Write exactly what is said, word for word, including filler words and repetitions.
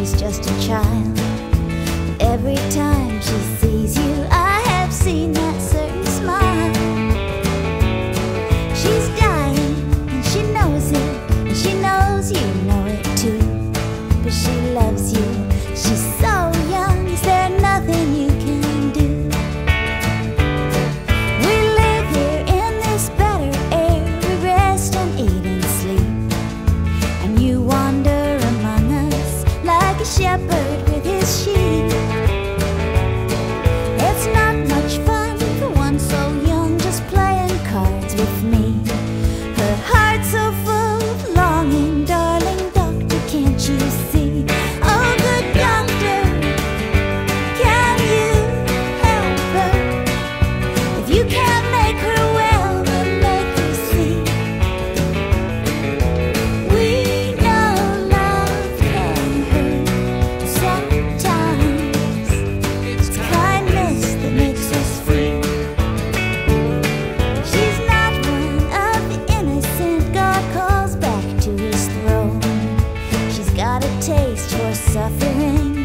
she's just a child. Every time she sees you, I have seen that certain smile. She's dying, and she knows it, and she knows you know it too. But she loves you, she's so young, is there nothing you can do? We live here in this better air, we rest and eat and sleep, and you wander among us like a shepherd with his sheep. It's not much fun for one so young just playing cards with me. Her heart's so full of longing, darling doctor, can't you see? Oh, good doctor, can you help her? If you can't make her well, then make her see. We know love can hurt sometimes. It's kindness that makes us free. She's not one of the innocent God calls back to his throne. She's got a taste for suffering